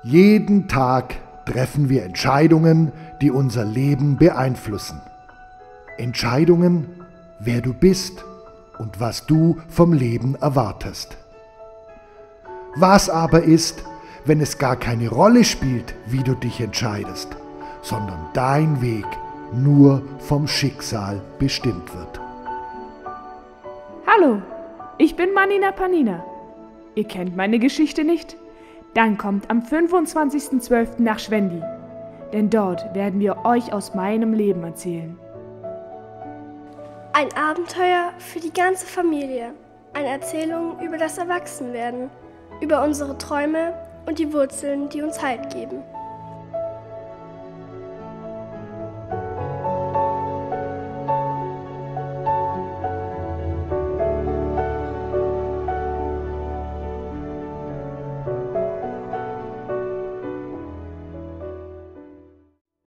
Jeden Tag treffen wir Entscheidungen, die unser Leben beeinflussen. Entscheidungen, wer du bist und was du vom Leben erwartest. Was aber ist, wenn es gar keine Rolle spielt, wie du dich entscheidest, sondern dein Weg nur vom Schicksal bestimmt wird? Hallo, ich bin Manina Panina. Ihr kennt meine Geschichte nicht? Dann kommt am 25.12. nach Schwendi, denn dort werden wir euch aus meinem Leben erzählen. Ein Abenteuer für die ganze Familie, eine Erzählung über das Erwachsenwerden, über unsere Träume und die Wurzeln, die uns Halt geben.